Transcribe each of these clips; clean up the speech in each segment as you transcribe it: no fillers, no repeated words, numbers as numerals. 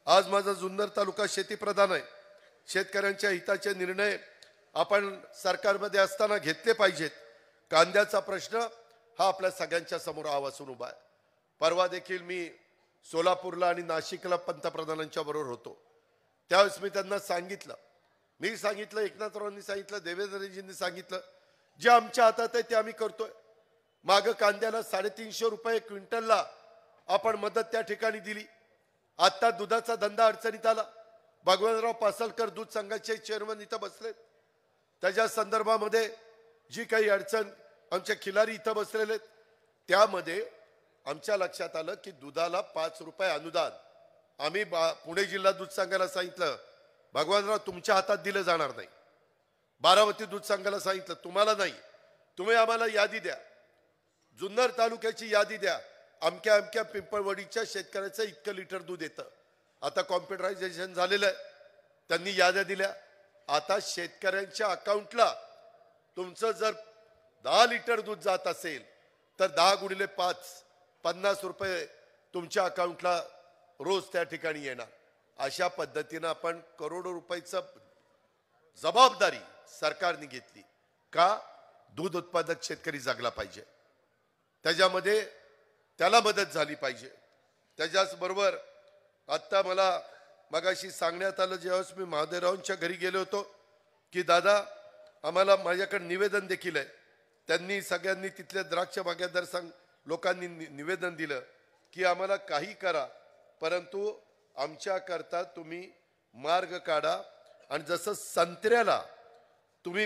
आज माझा जुन्नर तालुका शेतीप्रधान आहे। शेतकऱ्यांच्या हिताचे निर्णय आपण सरकारमध्ये असताना घेतले पाहिजेत। कांद्याचा प्रश्न हा आपल्या सगळ्यांच्या समोर आवाजून उभा आहे। परवा देखील मी सोलापूरला आणि नाशिकला पंतप्रधानांच्या बरोबर होतो। त्यावेळेस मी त्यांना सांगितलं, एकनाथरावांनी सांगितलं, देवेंद्रजींनी सांगितलं, जे आमच्या हातात आहे ते आम्ही करतोय। माग कांद्याला 350 रुपये क्विंटलला आपण मदत त्या ठिकाणी दिली। आता दुधाचा धंदा अडचणीत आला। भगवानराव पासलकर दूध संघाचे चेअरमन इथं बसलेत। त्याच्या संदर्भामध्ये जी काही अडचण आमच्या खिलारी इथं बसलेले त्यामध्ये आमच्या लक्षात आलं की दुधाला 5 रुपये अनुदान आम्ही पुणे जिल्हा दूध संघाला सांगितलं, भगवानराव तुमच्या हातात दिलं जाणार नाही। बारामती दूध संघाला सांगितलं तुम्हाला नाही, तुम्ही आम्हाला यादी द्या, जुन्नर तालुक्याची यादी द्या, अमक्या अमक्या पिंपळवडीच्या शेतकऱ्याचं इतकं लिटर दूध येतं। आता कॉम्प्युटरायझेशन झालेलं आहे, त्यांनी याद्या दिल्या। आता शेतकऱ्यांच्या अकाउंटला तुमचं जर 10 लिटर दूध जात असेल तर 10 गुणिले 5 50 रुपये तुमच्या अकाउंटला रोज त्या ठिकाणी येणार। अशा पद्धतीने आपण करोडो रुपयाची जबाबदारी सरकारने घेतली का दूध उत्पादक शेतकरी जगला पाहिजे, त्याच्यामध्ये त्याला मदत झाली पाहिजे। त्याच्याच बरोबर आता मला मगाशी सांगण्यात आलं, ज्यावेळेस मी महादेवरावांच्या घरी गेलो होतो की दादा आम्हाला माझ्याकडे निवेदन देखील आहे। त्यांनी सगळ्यांनी तिथल्या द्राक्ष बागायतदार संघ लोकांनी निवेदन दिलं की आम्हाला काही करा, परंतु आमच्याकरता तुम्ही मार्ग काढा। आणि जसं संत्र्याला तुम्ही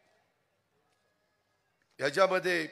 ह्याच्यामध्ये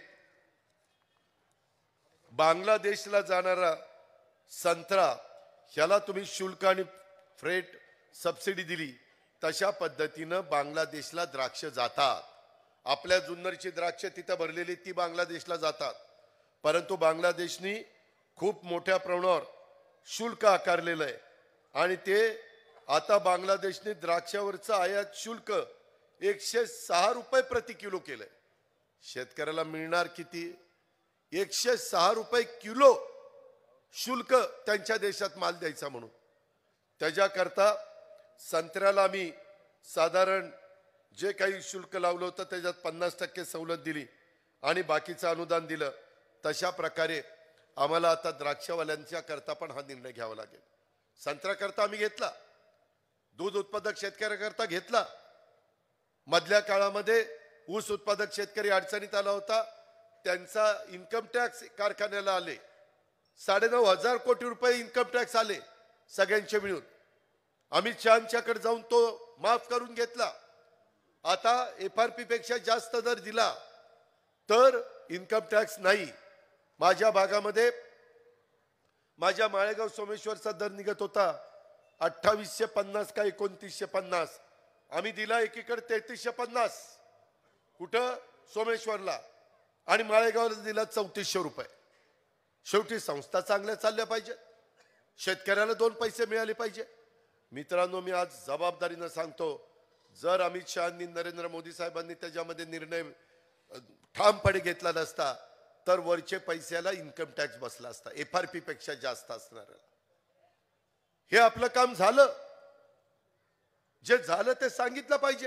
बांगलादेशला जाणारा संत्रा ह्याला तुम्ही शुल्क आणि फ्रेट सबसिडी दिली, तशा पद्धतीनं बांगलादेशला द्राक्ष जातात। आपल्या जुन्नरची द्राक्ष तिथं भरलेली ती बांगलादेशला जातात, परंतु बांगलादेशनी खूप मोठ्या प्रमाणावर शुल्क आकारलेलं आहे। आणि ते आता बांगलादेशने द्राक्षावरचं आयात शुल्क 106 रुपये प्रति किलो केलंय। शेतकऱ्याला मिळणार किती? 106 रुपये किलो शुल्क त्यांच्या देशात माल द्यायचा म्हणून। त्याच्याकरता संत्र्याला आम्ही साधारण जे काही शुल्क लावलं होतं त्याच्यात 50% सवलत दिली आणि बाकीचं अनुदान दिलं। तशा प्रकारे आम्हाला आता द्राक्षवाल्यांच्या करता पण हा निर्णय घ्यावा लागेल। संत्र्याकरता आम्ही घेतला, दूध उत्पादक शेतकऱ्याकरता घेतला। मधल्या काळामध्ये ऊस उत्पादक शेतकरी अडचणीत आला होता, त्यांचा इन्कम टॅक्स कारखान्याला आले, 9,500 कोटी रुपये इन्कम टॅक्स आले सगळ्यांचे मिळून। अमित शहांच्याकडे जाऊन तो माफ करून घेतला। आता FRP पेक्षा जास्त दर दिला तर इन्कम टॅक्स नाही। माझ्या भागामध्ये माझ्या माळेगाव सोमेश्वरचा दर निघत होता 2850 का 2950, आम्ही दिला एकीकडे 3350 कुठं सोमेश्वरला आणि माळेगावला दिला 3400 रुपये। शेवटी संस्था चांगल्या चालल्या पाहिजे, शेतकऱ्याला 2 पैसे मिळाले पाहिजे। मित्रांनो, मी आज जबाबदारीनं सांगतो, जर अमित शहांनी नरेंद्र मोदी साहेबांनी त्याच्यामध्ये निर्णय ठामपणे घेतला नसता तर वरचे पैशाला इन्कम टॅक्स बसला असता, FRP पेक्षा जास्त असणार। हे आपलं काम झालं, जे झालं ते सांगितलं पाहिजे।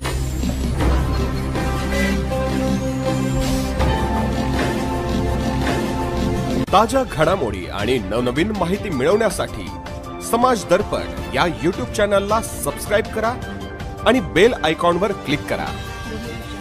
ताज्या घडामोडी आणि नवनवीन माहिती मिळवण्यासाठी समाज दर्पण या YouTube चॅनलला सबस्क्राइब करा आणि बेल आयकॉनवर क्लिक करा।